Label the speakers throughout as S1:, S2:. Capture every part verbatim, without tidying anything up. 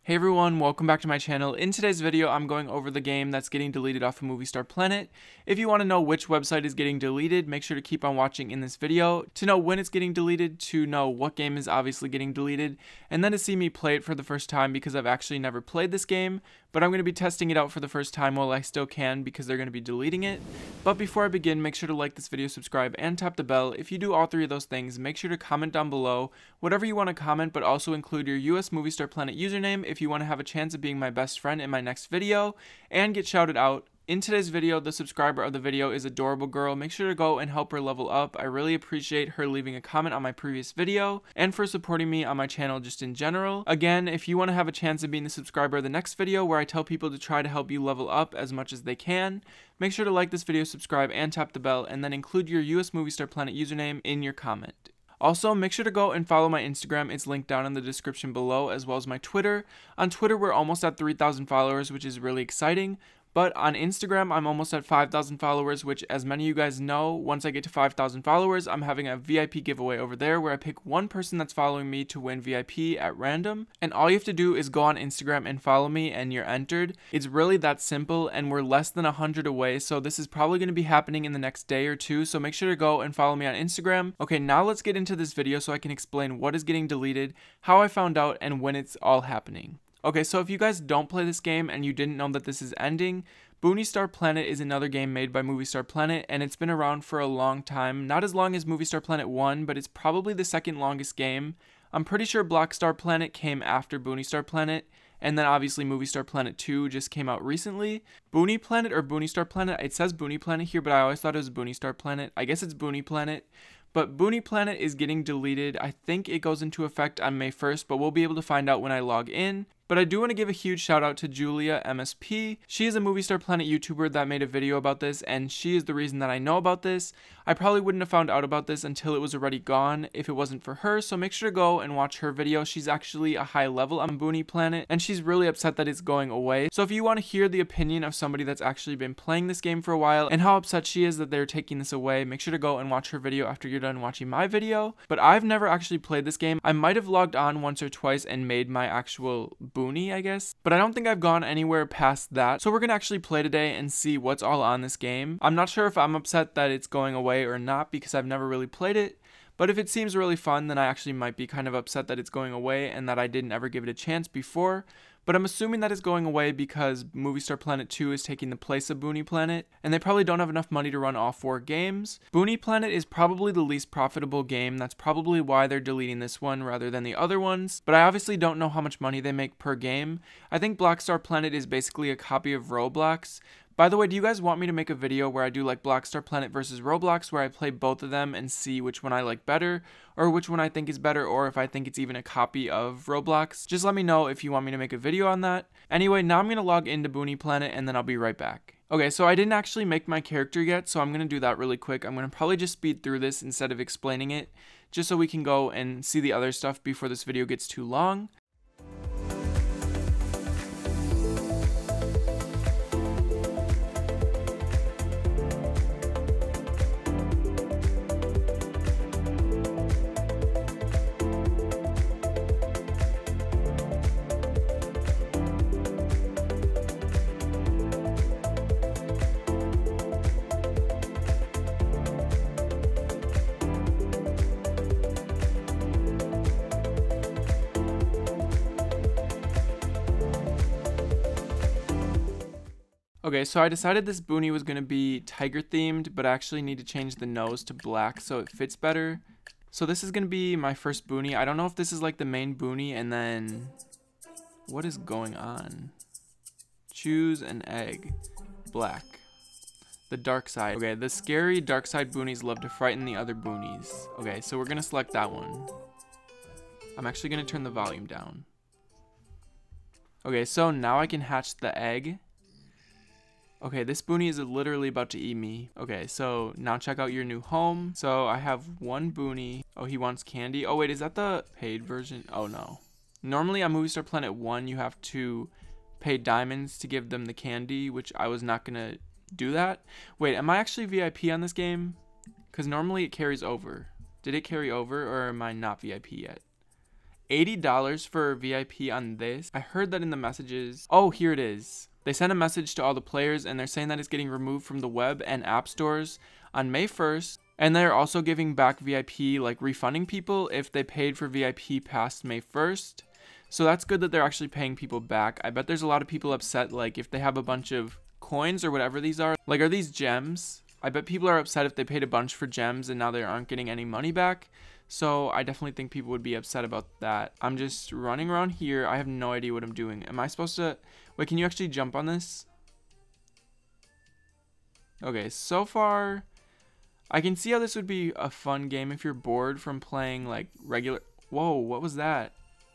S1: Hey everyone, welcome back to my channel. In today's video, I'm going over the game that's getting deleted off of Movie Star Planet. If you want to know which website is getting deleted, make sure to keep on watching in this video to know when it's getting deleted, to know what game is obviously getting deleted, and then to see me play it for the first time because I've actually never played this game, but I'm going to be testing it out for the first time while I still can because they're going to be deleting it. But before I begin, make sure to like this video, subscribe, and tap the bell. If you do all three of those things, make sure to comment down below whatever you want to comment, but also include your U S Movie Star Planet username if you want to have a chance of being my best friend in my next video and get shouted out. In today's video, the subscriber of the video is Adorable Girl. Make sure to go and help her level up. I really appreciate her leaving a comment on my previous video and for supporting me on my channel just in general. Again, if you want to have a chance of being the subscriber of the next video where I tell people to try to help you level up as much as they can, make sure to like this video, subscribe, and tap the bell, and then include your U S Movie Star Planet username in your comment. Also, make sure to go and follow my Instagram. It's linked down in the description below, as well as my Twitter. On Twitter, we're almost at three thousand followers, which is really exciting. But on Instagram, I'm almost at five thousand followers, which, as many of you guys know, once I get to five thousand followers, I'm having a V I P giveaway over there where I pick one person that's following me to win V I P at random. And all you have to do is go on Instagram and follow me and you're entered. It's really that simple, and we're less than one hundred away, so this is probably going to be happening in the next day or two, so make sure to go and follow me on Instagram. Okay, now let's get into this video so I can explain what is getting deleted, how I found out, and when it's all happening. Okay, so if you guys don't play this game and you didn't know that this is ending, Booney Star Planet is another game made by Movie Star Planet, and it's been around for a long time. Not as long as Movie Star Planet one, but it's probably the second longest game. I'm pretty sure Black Star Planet came after Booney Star Planet, and then obviously Movie Star Planet two just came out recently. Booney Planet or Booney Star Planet, it says Booney Planet here, but I always thought it was Booney Star Planet. I guess it's Booney Planet. But Booney Planet is getting deleted. I think it goes into effect on May first, but we'll be able to find out when I log in. But I do want to give a huge shout out to Julia M S P. She is a Movie Star Planet YouTuber that made a video about this, and she is the reason that I know about this. I probably wouldn't have found out about this until it was already gone if it wasn't for her, so make sure to go and watch her video. She's actually a high level on Booney Planet, and she's really upset that it's going away. So if you want to hear the opinion of somebody that's actually been playing this game for a while and how upset she is that they're taking this away, make sure to go and watch her video after you're done watching my video. But I've never actually played this game. I might have logged on once or twice and made my actual Booney, I guess, but I don't think I've gone anywhere past that. So we're gonna actually play today and see what's all on this game. I'm not sure if I'm upset that it's going away or not because I've never really played it, but if it seems really fun, then I actually might be kind of upset that it's going away and that I didn't ever give it a chance before. But I'm assuming that it's going away because Movie Star Planet two is taking the place of Booney Planet, and they probably don't have enough money to run all four games. Booney Planet is probably the least profitable game. That's probably why they're deleting this one rather than the other ones, but I obviously don't know how much money they make per game. I think Black Star Planet is basically a copy of Roblox. By the way, do you guys want me to make a video where I do like Black Star Planet versus Roblox, where I play both of them and see which one I like better, or which one I think is better, or if I think it's even a copy of Roblox? Just let me know if you want me to make a video on that. Anyway, now I'm going to log into Booney Planet and then I'll be right back. Okay, so I didn't actually make my character yet, so I'm going to do that really quick. I'm going to probably just speed through this instead of explaining it, just so we can go and see the other stuff before this video gets too long. Okay, so I decided this Booney was going to be tiger themed, but I actually need to change the nose to black so it fits better. So this is going to be my first Booney. I don't know if this is like the main Booney, and then what is going on? Choose an egg. Black. The dark side. Okay, the scary dark side Boonies love to frighten the other Boonies. Okay, so we're going to select that one. I'm actually going to turn the volume down. Okay, so now I can hatch the egg. Okay, this Booney is literally about to eat me. Okay, so now check out your new home. So I have one Booney. Oh, he wants candy. Oh, wait, is that the paid version? Oh, no. Normally on Movie Star Planet one, you have to pay diamonds to give them the candy, which I was not going to do that. Wait, am I actually V I P on this game? Because normally it carries over. Did it carry over, or am I not V I P yet? eighty dollars for V I P on this. I heard that in the messages. Oh, here it is. They sent a message to all the players and they're saying that it's getting removed from the web and app stores on May first. And they're also giving back V I P, like refunding people if they paid for V I P past May first. So that's good that they're actually paying people back. I bet there's a lot of people upset, like if they have a bunch of coins or whatever these are. Like, are these gems? I bet people are upset if they paid a bunch for gems and now they aren't getting any money back. So I definitely think people would be upset about that. I'm just running around here. I have no idea what I'm doing. Am I supposed to... Wait, can you actually jump on this? Okay, so far... I can see how this would be a fun game if you're bored from playing, like, regular... Whoa, what was that?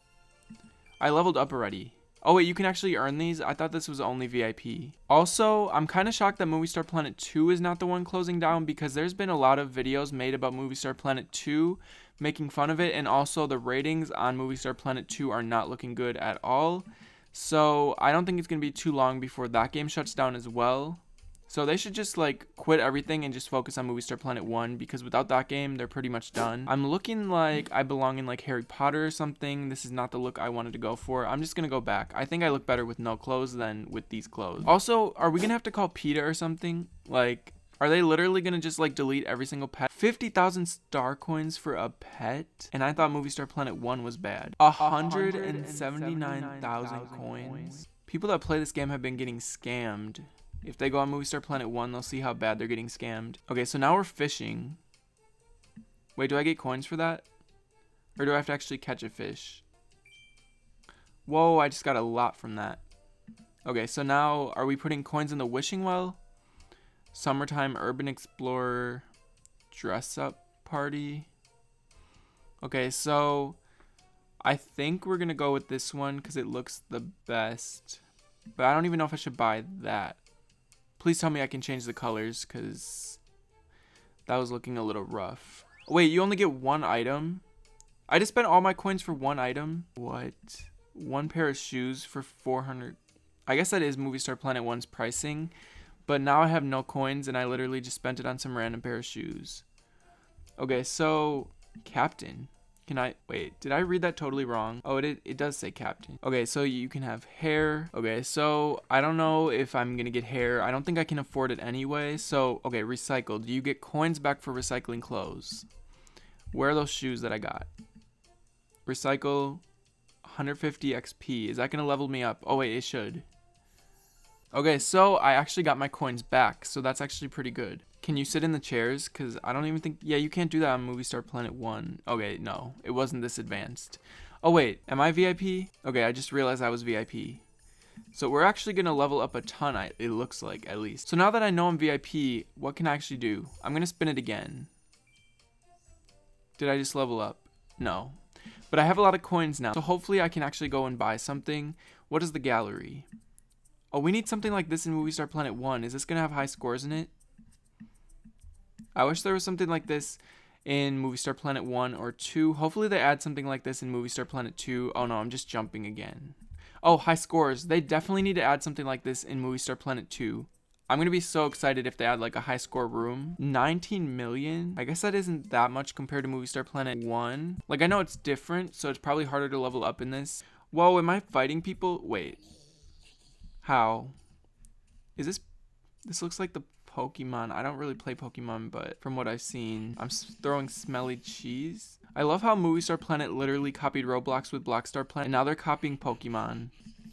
S1: I leveled up already. Oh, wait, you can actually earn these? I thought this was only V I P. Also, I'm kind of shocked that Movie Star Planet two is not the one closing down because there's been a lot of videos made about Movie Star Planet two making fun of it, and also the ratings on Movie Star Planet two are not looking good at all. So I don't think it's going to be too long before that game shuts down as well. So they should just like quit everything and just focus on Movie Star Planet one, because without that game, they're pretty much done. I'm looking like I belong in like Harry Potter or something. This is not the look I wanted to go for. I'm just going to go back. I think I look better with no clothes than with these clothes. Also, are we going to have to call PETA or something? Like, are they literally going to just like delete every single pet? fifty thousand star coins for a pet? And I thought Movie Star Planet one was bad. one hundred seventy-nine thousand coins? People that play this game have been getting scammed. If they go on Movie Star Planet one, they'll see how bad they're getting scammed. Okay, so now we're fishing. Wait, do I get coins for that? Or do I have to actually catch a fish? Whoa, I just got a lot from that. Okay, so now are we putting coins in the wishing well? Summertime Urban Explorer dress up party. Okay, so I think we're going to go with this one because it looks the best. But I don't even know if I should buy that. Please tell me I can change the colors because that was looking a little rough. Wait, you only get one item? I just spent all my coins for one item? What? One pair of shoes for four hundred. I guess that is Movie Star Planet one's pricing. But now I have no coins and I literally just spent it on some random pair of shoes. Okay, so Captain. Can I, wait, did I read that totally wrong? Oh, it, it does say Captain. Okay, so you can have hair. Okay, so I don't know if I'm gonna get hair. I don't think I can afford it anyway. So, okay, recycle. Do you get coins back for recycling clothes? Where are those shoes that I got? Recycle, one hundred fifty X P. Is that gonna level me up? Oh wait, it should. Okay, so I actually got my coins back, so that's actually pretty good. Can you sit in the chairs? Because I don't even think... Yeah, you can't do that on Movie Star Planet one. Okay, no. It wasn't this advanced. Oh, wait. Am I V I P? Okay, I just realized I was V I P. So we're actually going to level up a ton, it looks like, at least. So now that I know I'm V I P, what can I actually do? I'm going to spin it again. Did I just level up? No. But I have a lot of coins now, so hopefully I can actually go and buy something. What is the gallery? Oh, we need something like this in Movie Star Planet one. Is this going to have high scores in it? I wish there was something like this in Movie Star Planet one or two. Hopefully they add something like this in Movie Star Planet two. Oh no, I'm just jumping again. Oh, high scores. They definitely need to add something like this in Movie Star Planet two. I'm going to be so excited if they add like a high score room. nineteen million? I guess that isn't that much compared to Movie Star Planet one. Like, I know it's different, so it's probably harder to level up in this. Whoa, am I fighting people? Wait. How? Is this... This looks like the Pokemon. I don't really play Pokemon, but from what I've seen, I'm throwing smelly cheese. I love how Movie Star Planet literally copied Roblox with Blockstar Planet, and now they're copying Pokemon.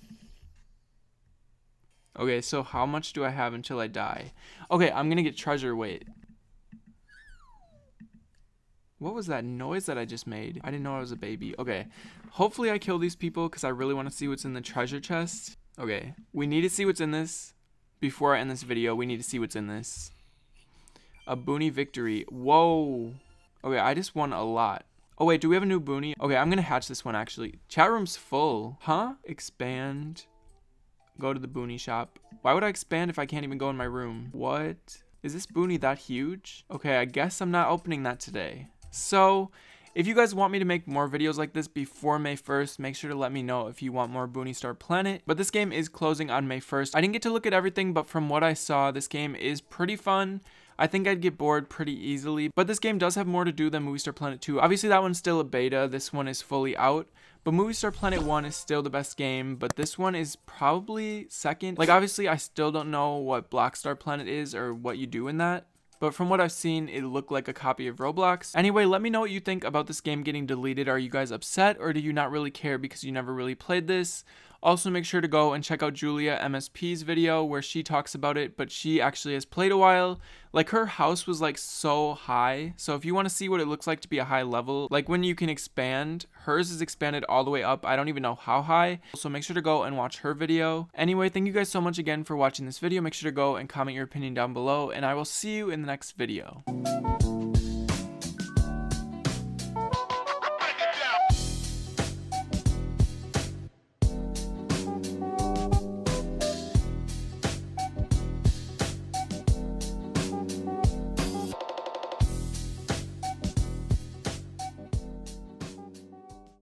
S1: Okay, so how much do I have until I die? Okay, I'm gonna get treasure. Wait. What was that noise that I just made? I didn't know I was a baby. Okay, hopefully I kill these people because I really want to see what's in the treasure chest. Okay, we need to see what's in this. Before I end this video, we need to see what's in this. A Booney victory. Whoa. Okay, I just won a lot. Oh, wait, do we have a new Booney? Okay, I'm going to hatch this one, actually. Chat room's full. Huh? Expand. Go to the Booney shop. Why would I expand if I can't even go in my room? What? Is this Booney that huge? Okay, I guess I'm not opening that today. So... if you guys want me to make more videos like this before May first, make sure to let me know if you want more Booney Star Planet. But this game is closing on May first. I didn't get to look at everything, but from what I saw, this game is pretty fun. I think I'd get bored pretty easily. But this game does have more to do than Movie Star Planet two. Obviously that one's still a beta, this one is fully out. But Movie Star Planet one is still the best game, but this one is probably second. Like obviously I still don't know what Block Star Planet is or what you do in that. But from what I've seen, it looked like a copy of Roblox. Anyway, let me know what you think about this game getting deleted. Are you guys upset or do you not really care because you never really played this? Also, make sure to go and check out Julia M S P's video where she talks about it, but she actually has played a while. Like her house was like so high. So if you want to see what it looks like to be a high level, like when you can expand, hers is expanded all the way up. I don't even know how high. So make sure to go and watch her video. Anyway, thank you guys so much again for watching this video. Make sure to go and comment your opinion down below, and I will see you in the next video.